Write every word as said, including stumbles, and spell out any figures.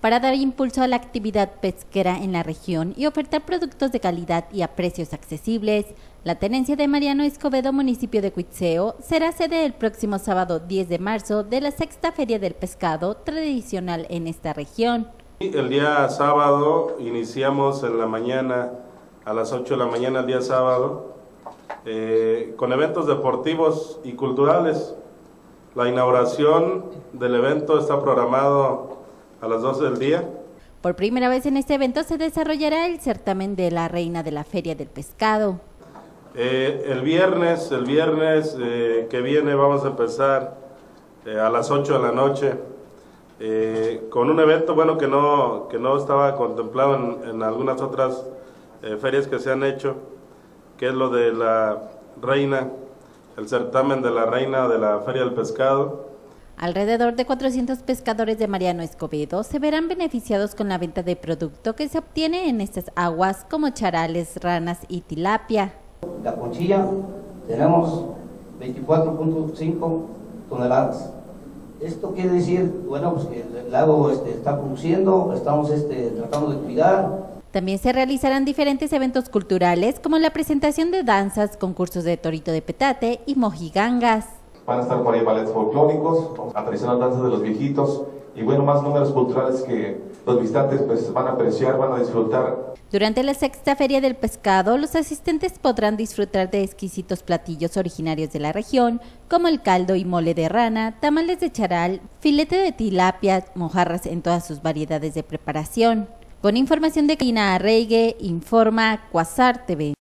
para dar impulso a la actividad pesquera en la región y ofertar productos de calidad y a precios accesibles. La tenencia de Mariano Escobedo, municipio de Cuitzeo, será sede el próximo sábado diez de marzo de la sexta Feria del Pescado tradicional en esta región. El día sábado iniciamos en la mañana, a las ocho de la mañana el día sábado, eh, con eventos deportivos y culturales. La inauguración del evento está programado a las doce del día. Por primera vez en este evento se desarrollará el certamen de la reina de la Feria del Pescado. Eh, el viernes, el viernes eh, que viene vamos a empezar eh, a las ocho de la noche eh, con un evento bueno que no, que no estaba contemplado en, en algunas otras eh, ferias que se han hecho, que es lo de la reina, el certamen de la reina de la Feria del Pescado. Alrededor de cuatrocientos pescadores de Mariano Escobedo se verán beneficiados con la venta de producto que se obtiene en estas aguas como charales, ranas y tilapia. La conchilla tenemos veinticuatro punto cinco toneladas. Esto quiere decir, bueno, pues que el lago este, está produciendo, estamos este, tratando de cuidar. También se realizarán diferentes eventos culturales como la presentación de danzas, concursos de torito de petate y mojigangas. Van a estar por ahí ballets folclóricos, la tradicional danza de los viejitos y bueno, más números culturales que los visitantes pues van a apreciar, van a disfrutar. Durante la sexta Feria del Pescado, los asistentes podrán disfrutar de exquisitos platillos originarios de la región, como el caldo y mole de rana, tamales de charal, filete de tilapia, mojarras en todas sus variedades de preparación. Con información de Karina Arreygue, informa Quasar T V.